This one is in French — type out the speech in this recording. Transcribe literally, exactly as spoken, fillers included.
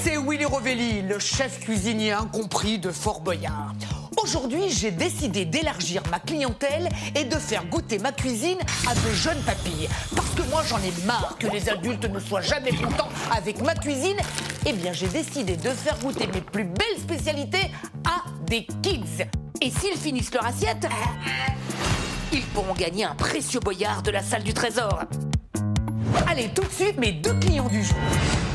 c'est Willy Rovelli, le chef cuisinier incompris de Fort Boyard. Aujourd'hui, j'ai décidé d'élargir ma clientèle et de faire goûter ma cuisine à de jeunes papilles. Parce que moi, j'en ai marre que les adultes ne soient jamais contents avec ma cuisine. Eh bien, j'ai décidé de faire goûter mes plus belles spécialités à des kids. Et s'ils finissent leur assiette, ils pourront gagner un précieux boyard de la salle du trésor. Allez, tout de suite, mes deux clients du jour.